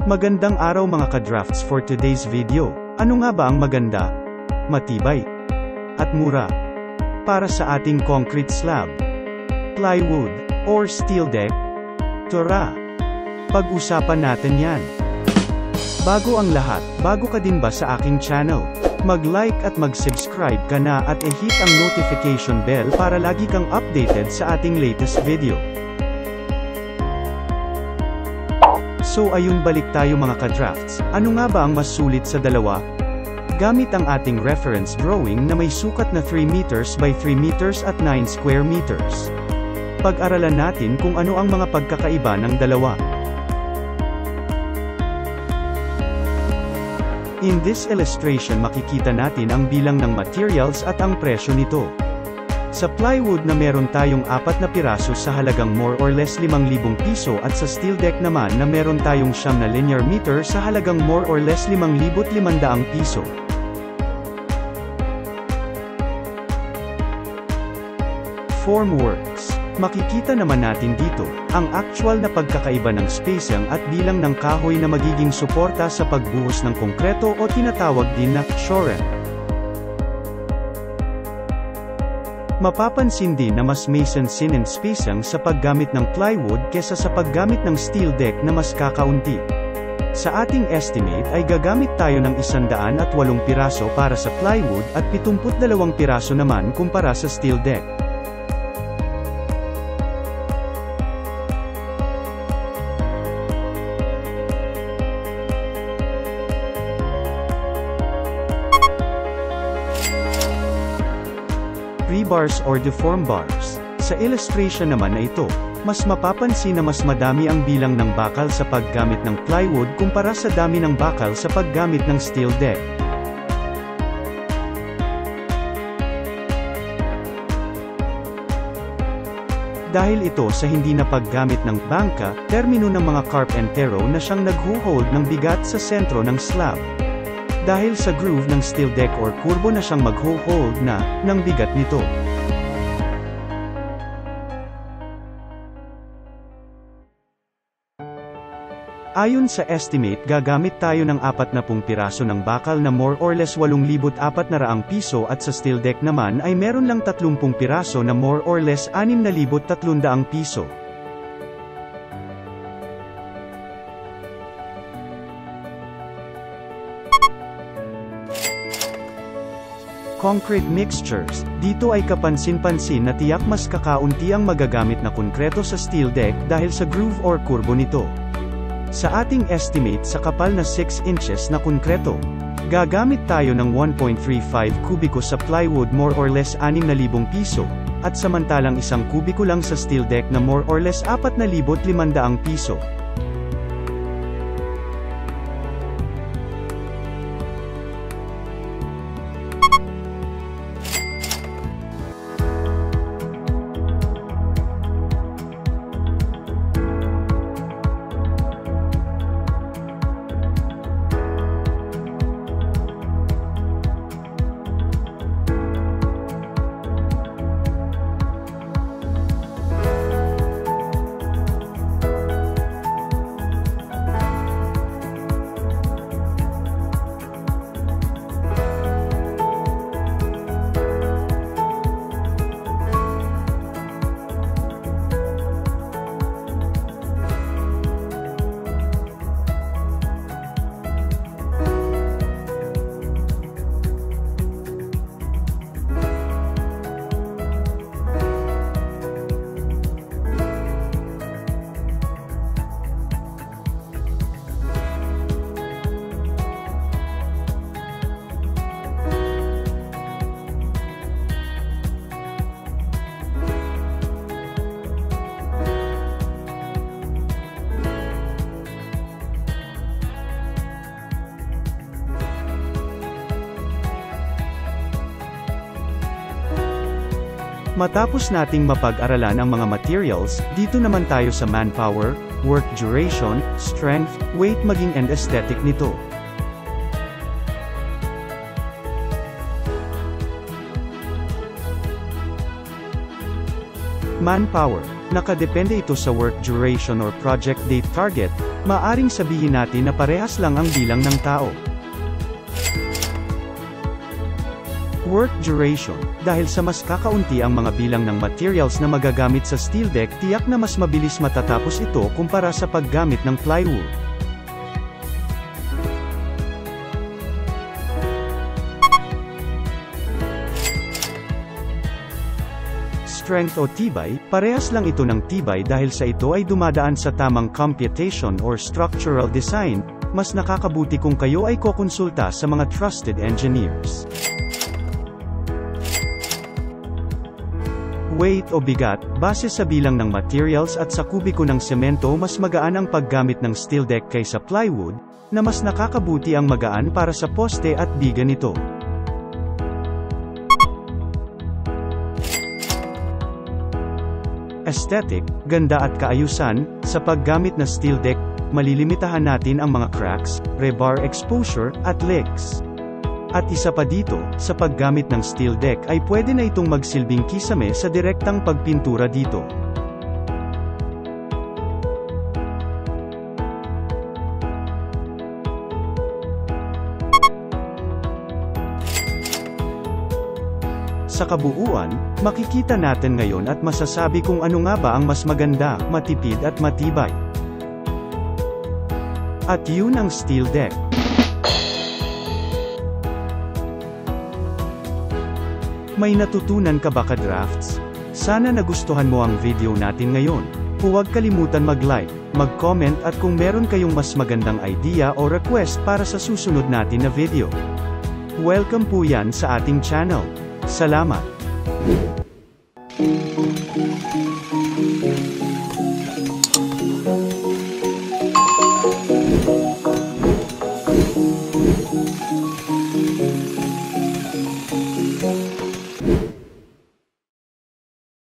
Magandang araw mga ka-drafts. For today's video, ano nga ba ang maganda, matibay, at mura para sa ating concrete slab, plywood, or Steeldeck? Tara, pag-usapan natin yan. Bago ang lahat, bago ka din ba sa aking channel? Mag-like at mag-subscribe ka na at i-hit ang notification bell para lagi kang updated sa ating latest video. So ayun, balik tayo mga ka-drafts. Ano nga ba ang mas sulit sa dalawa? Gamit ang ating reference drawing na may sukat na 3 meters by 3 meters at 9 square meters. Pag-aralan natin kung ano ang mga pagkakaiba ng dalawa. In this illustration makikita natin ang bilang ng materials at ang presyo nito. Sa plywood na meron tayong 4 na piraso sa halagang more or less 5,000 piso at sa Steeldeck naman na meron tayong 9 na linear meter sa halagang more or less 5,500 piso. Formworks. Makikita naman natin dito, ang actual na pagkakaiba ng spacing at bilang ng kahoy na magiging suporta sa pagbuhos ng konkreto o tinatawag din na shorer. Mapapansin din na mas mason-sin and spacing sa paggamit ng plywood kesa sa paggamit ng Steeldeck na mas kakaunti. Sa ating estimate ay gagamit tayo ng 108 piraso para sa plywood at 72 piraso naman kumpara sa Steeldeck. Rebars or deform bars. Sa illustration naman na ito, mas mapapansin na mas madami ang bilang ng bakal sa paggamit ng plywood kumpara sa dami ng bakal sa paggamit ng Steeldeck. Dahil ito sa hindi na paggamit ng bangka, termino ng mga carpentero na siyang naghuhold ng bigat sa sentro ng slab. Dahil sa groove ng Steeldeck or kurbo na siyang mag-hold na ng bigat nito. Ayon sa estimate, gagamit tayo ng 40 piraso ng bakal na more or less 8,400 piso at sa Steeldeck naman ay meron lang 30 piraso na more or less 6,300 piso. Concrete mixtures. Dito ay kapansin-pansin na tiyak mas kakaunti ang magagamit na konkreto sa Steeldeck dahil sa groove or kurbo nito. Sa ating estimate sa kapal na 6 inches na konkreto, gagamit tayo ng 1.35 kubiko sa plywood more or less 6,000 piso, at samantalang 1 kubiko lang sa Steeldeck na more or less 4,500 piso. Matapos nating mapag-aralan ang mga materials, dito naman tayo sa manpower, work duration, strength, weight maging and aesthetic nito. Manpower. Nakadepende ito sa work duration or project date target, maaring sabihin natin na parehas lang ang bilang ng tao. Work duration, dahil sa mas kakaunti ang mga bilang ng materials na magagamit sa Steeldeck, tiyak na mas mabilis matatapos ito kumpara sa paggamit ng plywood. Strength o tibay, parehas lang ito ng tibay dahil sa ito ay dumadaan sa tamang computation or structural design, mas nakakabuti kung kayo ay kokonsulta sa mga trusted engineers. Weight o bigat, base sa bilang ng materials at sa kubiko ng semento, mas magaan ang paggamit ng Steeldeck kaysa plywood, na mas nakakabuti ang magaan para sa poste at biga nito. Aesthetic, ganda at kaayusan, sa paggamit na Steeldeck, malilimitahan natin ang mga cracks, rebar exposure, at leaks. At isa pa dito, sa paggamit ng Steeldeck ay pwede na itong magsilbing kisame sa direktang pagpintura dito. Sa kabuuan, makikita natin ngayon at masasabi kung ano nga ba ang mas maganda, matipid at matibay. At yun ang Steeldeck. May natutunan ka ba ka-drafts? Sana nagustuhan mo ang video natin ngayon. Huwag kalimutan mag-like, mag-comment at kung meron kayong mas magandang idea o request para sa susunod natin na video. Welcome po yan sa ating channel. Salamat!